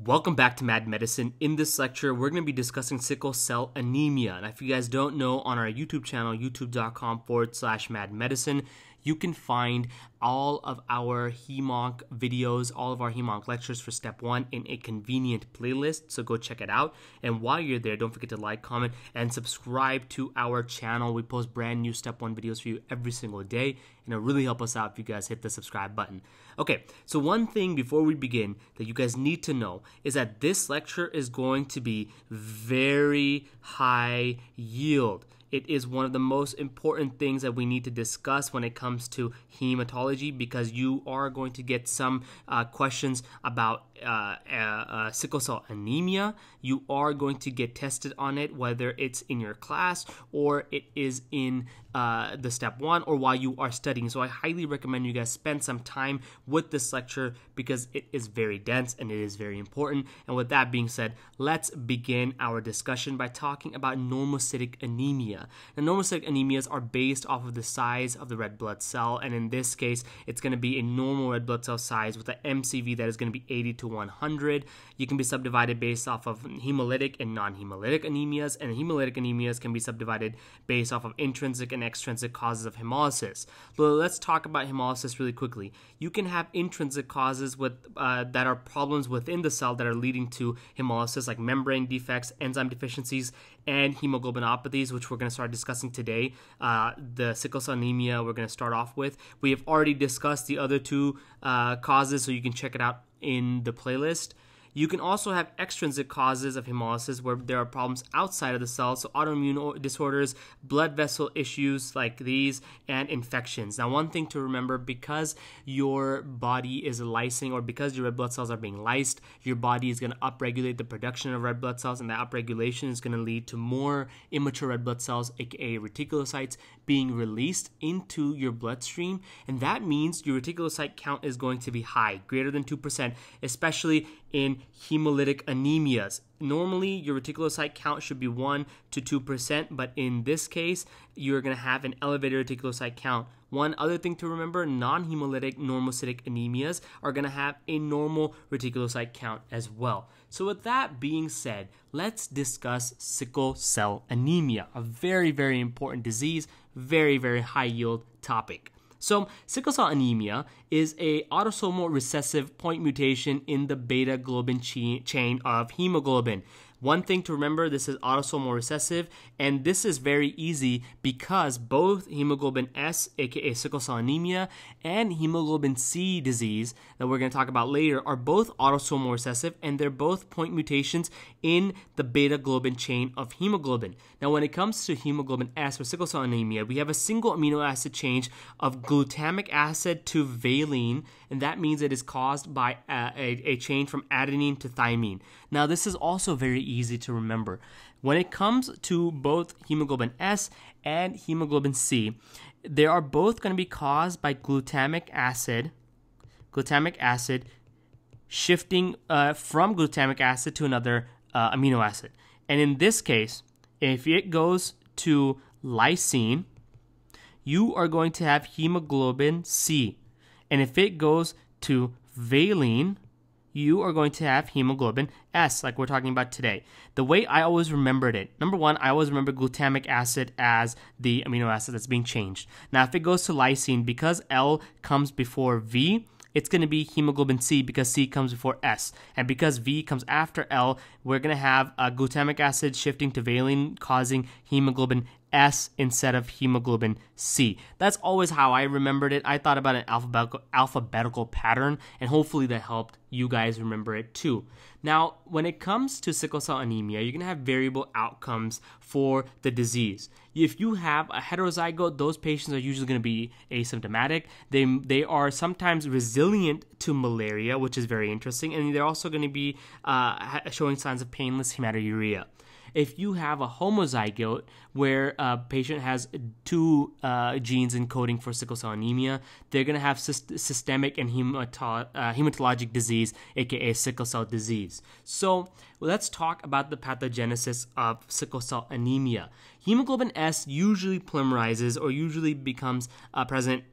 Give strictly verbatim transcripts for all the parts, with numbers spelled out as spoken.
Welcome back to Mad Medicine. In this lecture, we're going to be discussing sickle cell anemia. And if you guys don't know, on our YouTube channel, youtube.com forward slash Mad Medicine, you can find all of our Hemonc videos, all of our Hemonc lectures for step one in a convenient playlist. So go check it out. And while you're there, don't forget to like, comment, and subscribe to our channel. We post brand new step one videos for you every single day. And it'll really help us out if you guys hit the subscribe button. Okay, so one thing before we begin that you guys need to know is that this lecture is going to be very high yield. It is one of the most important things that we need to discuss when it comes to hematology, because you are going to get some uh, questions about uh, uh, uh, sickle cell anemia. You are going to get tested on it, whether it's in your class or it is in uh, the step one or while you are studying. So I highly recommend you guys spend some time with this lecture because it is very dense and it is very important. And with that being said, let's begin our discussion by talking about normocytic anemia. Now, normocytic anemias are based off of the size of the red blood cell, and in this case, it's going to be a normal red blood cell size with an M C V that is going to be eighty to one hundred. You can be subdivided based off of hemolytic and non-hemolytic anemias, and hemolytic anemias can be subdivided based off of intrinsic and extrinsic causes of hemolysis. So let's talk about hemolysis really quickly. You can have intrinsic causes with uh, that are problems within the cell that are leading to hemolysis, like membrane defects, enzyme deficiencies, and hemoglobinopathies, which we're going to start discussing today. Uh, the sickle cell anemia we're going to start off with. We have already discussed the other two uh, causes, so you can check it out in the playlist. You can also have extrinsic causes of hemolysis where there are problems outside of the cell, so autoimmune disorders, blood vessel issues like these, and infections. Now, one thing to remember, because your body is lysing, or because your red blood cells are being lysed, your body is going to upregulate the production of red blood cells, and that upregulation is going to lead to more immature red blood cells, aka reticulocytes, being released into your bloodstream, and that means your reticulocyte count is going to be high, greater than two percent, especially in hemolytic anemias. Normally, your reticulocyte count should be one to two percent, but in this case, you're going to have an elevated reticulocyte count. One other thing to remember, non-hemolytic normocytic anemias are going to have a normal reticulocyte count as well. So with that being said, let's discuss sickle cell anemia, a very, very important disease, very, very high yield topic. So sickle cell anemia is a autosomal recessive point mutation in the beta globin chi- chain of hemoglobin. One thing to remember, this is autosomal recessive, and this is very easy because both hemoglobin S, aka sickle cell anemia, and hemoglobin C disease that we're going to talk about later are both autosomal recessive, and they're both point mutations in the beta globin chain of hemoglobin. Now, when it comes to hemoglobin S or sickle cell anemia, we have a single amino acid change of glutamic acid to valine, and that means it is caused by a, a, a change from adenine to thymine. Now, this is also very easy to remember. When it comes to both hemoglobin S and hemoglobin C, they are both going to be caused by glutamic acid, glutamic acid shifting uh, from glutamic acid to another uh, amino acid. And in this case, if it goes to lysine, you are going to have hemoglobin C. And if it goes to valine, you are going to have hemoglobin S, like we're talking about today. The way I always remembered it, number one, I always remember glutamic acid as the amino acid that's being changed. Now, if it goes to lysine, because L comes before V, it's going to be hemoglobin C because C comes before S. And because V comes after L, we're going to have uh, glutamic acid shifting to valine, causing hemoglobin S instead of hemoglobin C. That's always how I remembered it. I thought about an alphabetical, alphabetical pattern, and hopefully that helped you guys remember it too. Now, when it comes to sickle cell anemia, you're going to have variable outcomes for the disease. If you have a heterozygote, those patients are usually going to be asymptomatic. They, they are sometimes resilient to malaria, which is very interesting, and they're also going to be uh, showing signs of painless hematuria. If you have a homozygote where a patient has two uh, genes encoding for sickle cell anemia, they're going to have syst- systemic and hemato- uh, hematologic disease, aka sickle cell disease. So let's talk about the pathogenesis of sickle cell anemia. Hemoglobin S usually polymerizes or usually becomes uh, present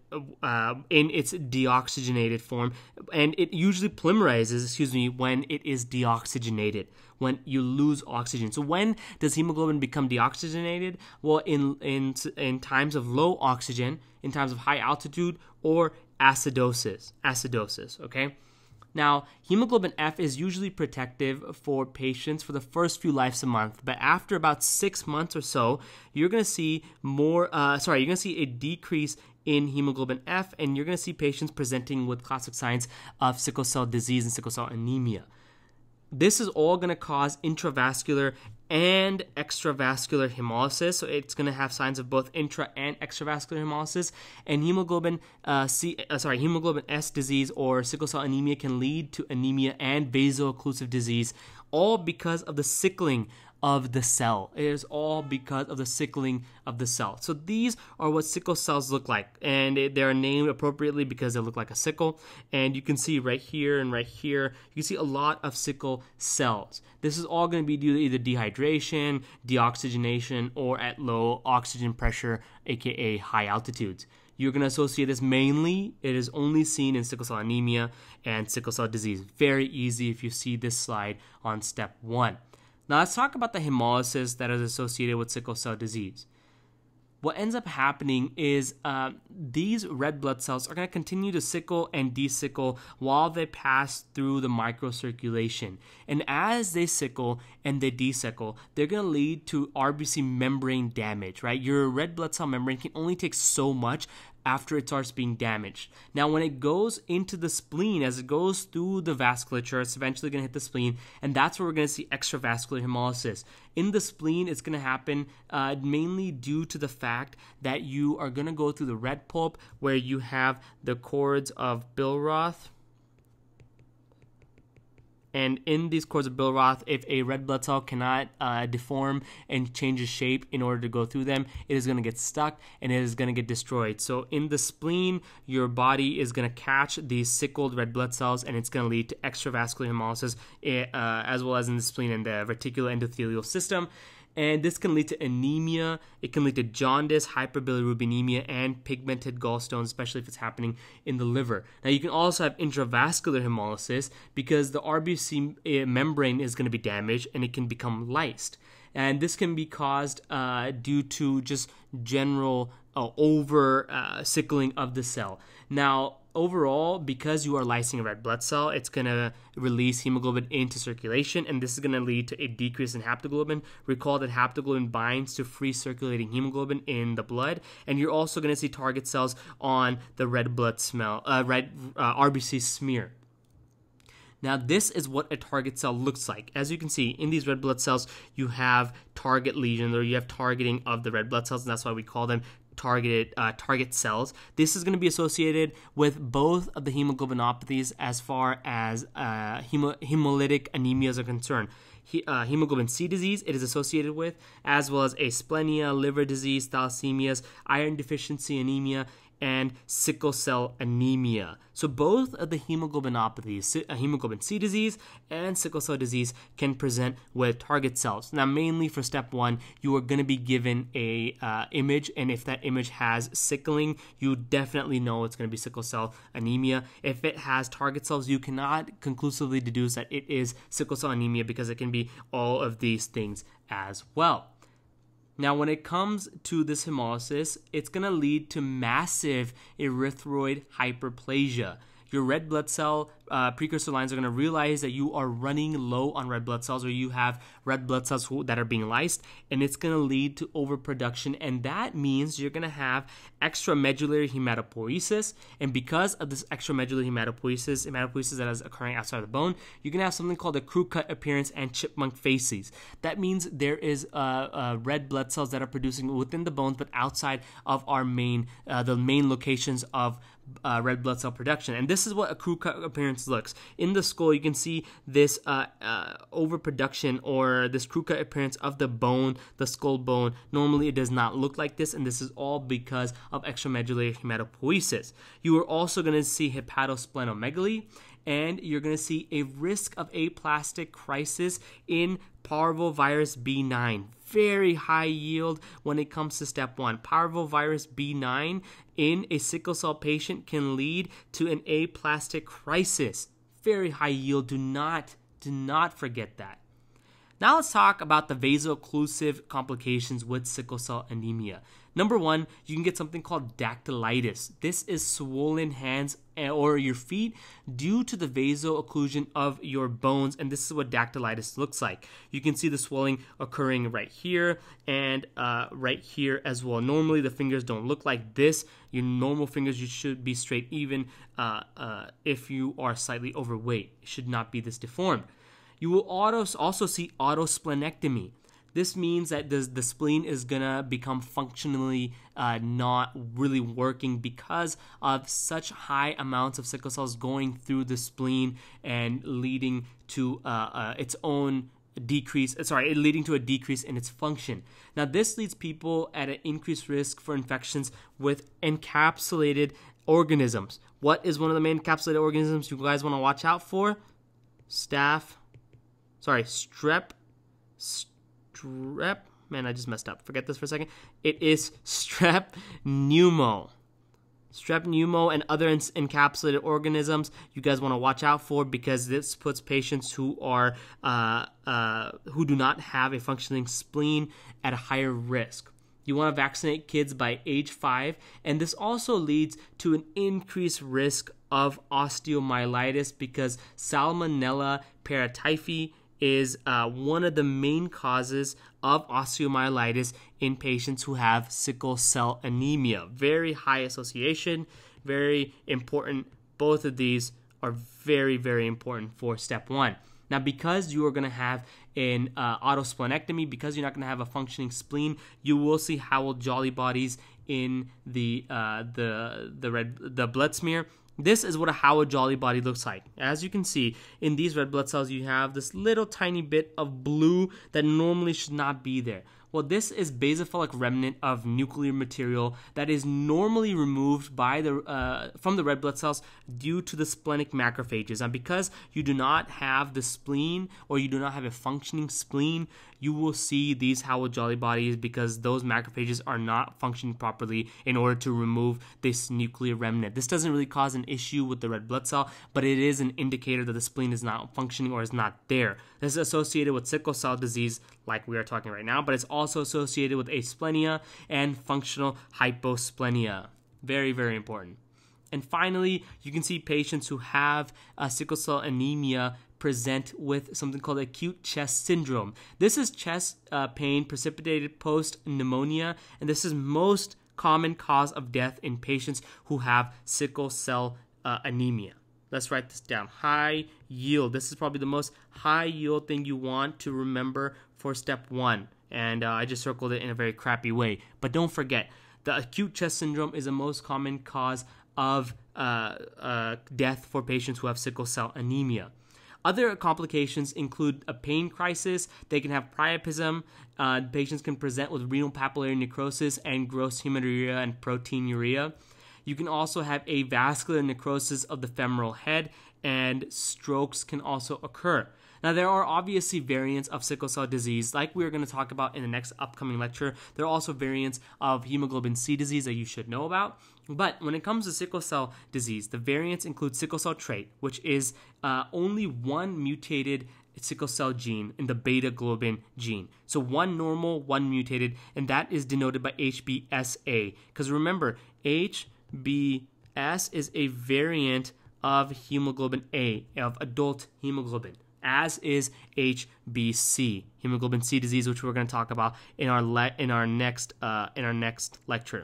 uh, in its deoxygenated form, and it usually polymerizes, excuse me, when it is deoxygenated, when you lose oxygen. So when does hemoglobin become deoxygenated? Well, in in in times of low oxygen, in times of high altitude, or acidosis. Acidosis, okay? Now, hemoglobin F is usually protective for patients for the first few lives a month, but after about six months or so, you're going to see more, uh, sorry, you're going to see a decrease in hemoglobin F, and you're going to see patients presenting with classic signs of sickle cell disease and sickle cell anemia. This is all going to cause intravascular and extravascular hemolysis. So it's going to have signs of both intra and extravascular hemolysis. And hemoglobin uh, C, uh, sorry, hemoglobin S disease or sickle cell anemia can lead to anemia and vaso-occlusive disease, all because of the sickling of the cell. It is all because of the sickling of the cell. So these are what sickle cells look like, and they're named appropriately because they look like a sickle. And you can see right here and right here, you can see a lot of sickle cells. This is all going to be due to either dehydration, deoxygenation, or at low oxygen pressure, aka high altitudes. You're going to associate this mainly, it is only seen in sickle cell anemia and sickle cell disease. Very easy if you see this slide on step one. Now let's talk about the hemolysis that is associated with sickle cell disease. What ends up happening is uh, these red blood cells are going to continue to sickle and desickle while they pass through the microcirculation. And as they sickle and they desickle, they're going to lead to R B C membrane damage, right? Your red blood cell membrane can only take so much after it starts being damaged. Now, when it goes into the spleen, as it goes through the vasculature, it's eventually going to hit the spleen, and that's where we're going to see extravascular hemolysis. In the spleen, it's going to happen uh, mainly due to the fact that you are going to go through the red pulp, where you have the cords of Billroth. And in these cords of Billroth, if a red blood cell cannot uh, deform and change its shape in order to go through them, it is going to get stuck and it is going to get destroyed. So in the spleen, your body is going to catch these sickled red blood cells, and it's going to lead to extravascular hemolysis, uh, as well as in the spleen and the reticular endothelial system. And this can lead to anemia, it can lead to jaundice, hyperbilirubinemia, and pigmented gallstones, especially if it's happening in the liver. Now, you can also have intravascular hemolysis because the R B C membrane is going to be damaged and it can become lysed. And this can be caused uh, due to just general uh, over uh, sickling of the cell. Now, overall, because you are lysing a red blood cell, it's going to release hemoglobin into circulation, and this is going to lead to a decrease in haptoglobin. Recall that haptoglobin binds to free circulating hemoglobin in the blood, and you're also going to see target cells on the red blood smell, uh, red uh, R B C smear. Now, this is what a target cell looks like. As you can see, in these red blood cells, you have target lesions, or you have targeting of the red blood cells, and that's why we call them targeted uh, target cells. This is going to be associated with both of the hemoglobinopathies as far as uh, hemo hemolytic anemias are concerned. He, uh, hemoglobin C disease it is associated with, as well as asplenia, liver disease, thalassemias, iron deficiency anemia, and sickle cell anemia. So both of the hemoglobinopathies, hemoglobin C disease and sickle cell disease, can present with target cells. Now, mainly for step one, you are going to be given a uh, image, and if that image has sickling, you definitely know it's going to be sickle cell anemia. If it has target cells, you cannot conclusively deduce that it is sickle cell anemia because it can be all of these things as well. Now, when it comes to this hemolysis, it's going to lead to massive erythroid hyperplasia. Your red blood cell uh, precursor lines are going to realize that you are running low on red blood cells, or you have red blood cells who, that are being lysed, and it's going to lead to overproduction, and that means you're going to have extramedullary hematopoiesis, and because of this extramedullary hematopoiesis, hematopoiesis that is occurring outside of the bone, you're going to have something called a crew-cut appearance and chipmunk facies. That means there is uh, uh, red blood cells that are producing within the bones, but outside of our main, uh, the main locations of Uh, red blood cell production. And this is what a crew cut appearance looks. In the skull, you can see this uh, uh, overproduction, or this crew cut appearance of the bone, the skull bone. Normally, it does not look like this, and this is all because of extramedullary hematopoiesis. You are also going to see hepatosplenomegaly, and you're going to see a risk of aplastic crisis in parvovirus B nine. Very high yield when it comes to step one. Parvovirus B nine in a sickle cell patient can lead to an aplastic crisis. Very high yield. Do not, do not forget that. Now let's talk about the vaso-occlusive complications with sickle cell anemia. Number one, you can get something called dactylitis. This is swollen hands or your feet due to the vaso-occlusion of your bones, and this is what dactylitis looks like. You can see the swelling occurring right here and uh, right here as well. Normally the fingers don't look like this. Your normal fingers, you should be straight even uh, uh, if you are slightly overweight. It should not be this deformed. You will also see autosplenectomy. This means that the, the spleen is going to become functionally uh, not really working because of such high amounts of sickle cells going through the spleen and leading to uh, uh, its own decrease, sorry, leading to a decrease in its function. Now, this leads people at an increased risk for infections with encapsulated organisms. What is one of the main encapsulated organisms you guys want to watch out for? Staph. Sorry, strep, strep, man, I just messed up. Forget this for a second. It is strep pneumo. Strep pneumo and other encapsulated organisms you guys want to watch out for because this puts patients who are uh, uh, who do not have a functioning spleen at a higher risk. You want to vaccinate kids by age five, and this also leads to an increased risk of osteomyelitis because Salmonella paratyphi is uh, one of the main causes of osteomyelitis in patients who have sickle cell anemia. Very high association, very important. Both of these are very, very important for step one. Now, because you are going to have an uh, autosplenectomy, because you're not going to have a functioning spleen, you will see Howell-Jolly bodies in the uh, the the red the blood smear. This is what a Howell-Jolly body looks like. As you can see, in these red blood cells, you have this little tiny bit of blue that normally should not be there. Well, this is basophilic remnant of nuclear material that is normally removed by the uh, from the red blood cells due to the splenic macrophages. And because you do not have the spleen or you do not have a functioning spleen, you will see these Howell-Jolly bodies because those macrophages are not functioning properly in order to remove this nuclear remnant. This doesn't really cause an issue with the red blood cell, but it is an indicator that the spleen is not functioning or is not there. This is associated with sickle cell disease like we are talking right now, but it's also associated with asplenia and functional hyposplenia. Very, very important. And finally, you can see patients who have uh, sickle cell anemia present with something called acute chest syndrome. This is chest uh, pain precipitated post-pneumonia, and this is most common cause of death in patients who have sickle cell uh, anemia. Let's write this down. High yield. This is probably the most high yield thing you want to remember for step one. And uh, I just circled it in a very crappy way. But don't forget, the acute chest syndrome is the most common cause of uh, uh, death for patients who have sickle cell anemia. Other complications include a pain crisis. They can have priapism. Uh, patients can present with renal papillary necrosis and gross hematuria and proteinuria. You can also have avascular necrosis of the femoral head, and strokes can also occur. Now, there are obviously variants of sickle cell disease, like we're going to talk about in the next upcoming lecture. There are also variants of hemoglobin C disease that you should know about. But when it comes to sickle cell disease, the variants include sickle cell trait, which is uh, only one mutated sickle cell gene in the beta globin gene. So one normal, one mutated, and that is denoted by H B S A. Because remember, H B S is a variant of hemoglobin A, of adult hemoglobin, as is H B C, hemoglobin C disease, which we're going to talk about in our le- in our next uh, in our next lecture.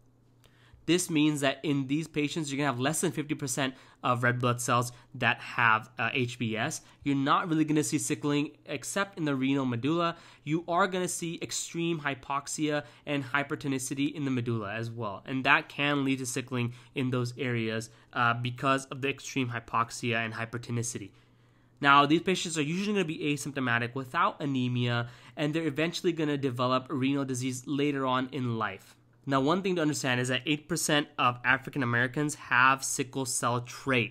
This means that in these patients, you're going to have less than fifty percent of red blood cells that have uh, H B S. You're not really going to see sickling except in the renal medulla. You are going to see extreme hypoxia and hypertonicity in the medulla as well. And that can lead to sickling in those areas uh, because of the extreme hypoxia and hypertonicity. Now, these patients are usually going to be asymptomatic without anemia, and they're eventually going to develop renal disease later on in life. Now, one thing to understand is that eight percent of African Americans have sickle cell trait.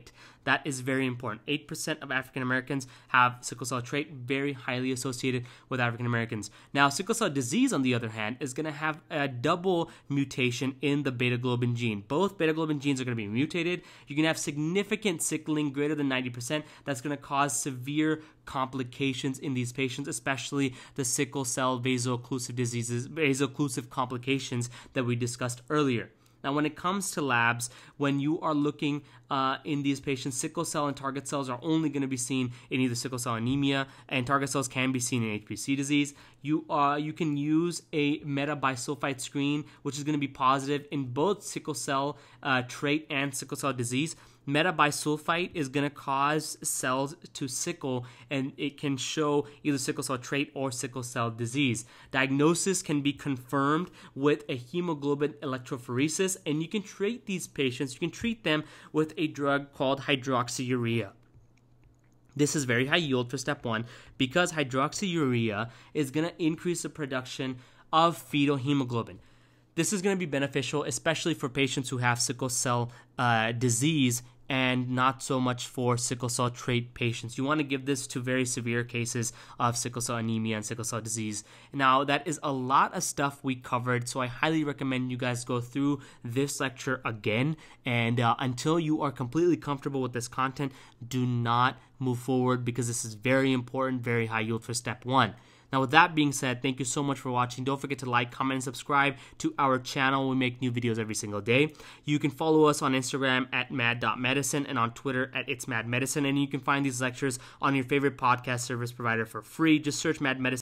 That is very important. eight percent of African Americans have sickle cell trait, very highly associated with African Americans. Now, sickle cell disease, on the other hand, is going to have a double mutation in the beta globin gene. Both beta globin genes are going to be mutated. You can have significant sickling, greater than ninety percent. That's going to cause severe complications in these patients, especially the sickle cell vaso-occlusive diseases, vaso-occlusive complications that we discussed earlier. Now, when it comes to labs, when you are looking uh, in these patients, sickle cell and target cells are only going to be seen in either sickle cell anemia, and target cells can be seen in H P C disease. You uh, you can use a metabisulfite screen, which is going to be positive in both sickle cell uh, trait and sickle cell disease. Metabisulfite is going to cause cells to sickle, and it can show either sickle cell trait or sickle cell disease. Diagnosis can be confirmed with a hemoglobin electrophoresis, and you can treat these patients, you can treat them with a drug called hydroxyurea. This is very high yield for step one because hydroxyurea is going to increase the production of fetal hemoglobin. This is going to be beneficial, especially for patients who have sickle cell uh, disease, and not so much for sickle cell trait patients. You want to give this to very severe cases of sickle cell anemia and sickle cell disease. Now, that is a lot of stuff we covered, so I highly recommend you guys go through this lecture again. And uh, until you are completely comfortable with this content, do not move forward, because this is very important, very high yield for step one. Now, with that being said, thank you so much for watching. Don't forget to like, comment, and subscribe to our channel. We make new videos every single day. You can follow us on Instagram at mad dot medicine and on Twitter at itsmadmedicine. And you can find these lectures on your favorite podcast service provider for free. Just search Mad Medicine